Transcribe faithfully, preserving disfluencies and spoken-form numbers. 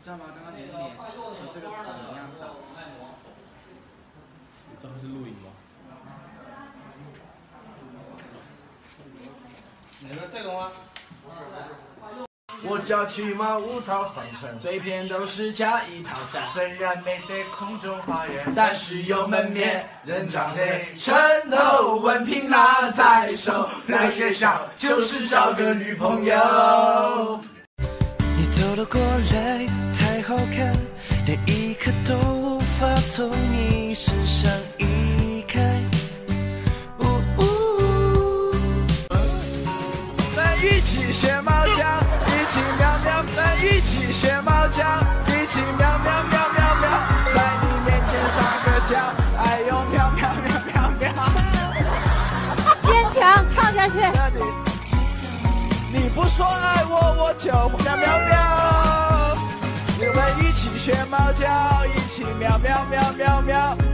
知道吗？刚刚你的脸和这个头一样大。 你这不是录影吗？ 你们这个吗？ 我叫骑马五套航程， 嘴边都是加一套三。 虽然没得空中花园， 但是有门面， 人长得城头文凭拿在手，来学校就是找个女朋友。 你走了过来太好看，连一刻都无法从你身上移开。呜呜， 们一起学猫叫，一起喵喵，们一起学猫叫，一起喵喵喵喵喵，在你面前撒个娇，哎呦喵喵喵喵喵。 坚强，唱下去。 你不说爱我，我就喵喵喵。我们一起学猫叫，一起喵喵喵喵喵。